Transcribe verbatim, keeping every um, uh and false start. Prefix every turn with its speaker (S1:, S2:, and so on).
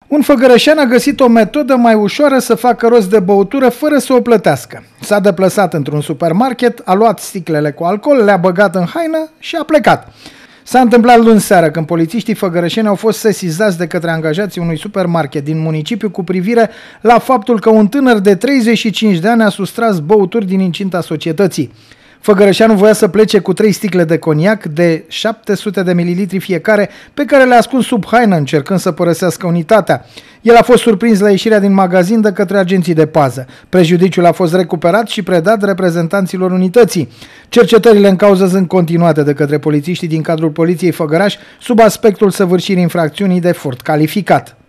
S1: Un făgărășean a găsit o metodă mai ușoară să facă rost de băutură fără să o plătească. S-a deplasat într-un supermarket, a luat sticlele cu alcool, le-a băgat în haină și a plecat. S-a întâmplat luni seară când polițiștii făgărășeni au fost sesizați de către angajații unui supermarket din municipiu cu privire la faptul că un tânăr de treizeci și cinci de ani a sustras băuturi din incinta societății. Făgărășeanul voia să plece cu trei sticle de coniac de șapte sute de mililitri fiecare, pe care le-a ascuns sub haină încercând să părăsească unitatea. El a fost surprins la ieșirea din magazin de către agenții de pază. Prejudiciul a fost recuperat și predat reprezentanților unității. Cercetările în cauză sunt continuate de către polițiștii din cadrul Poliției Făgăraș sub aspectul săvârșirii infracțiunii de furt calificat.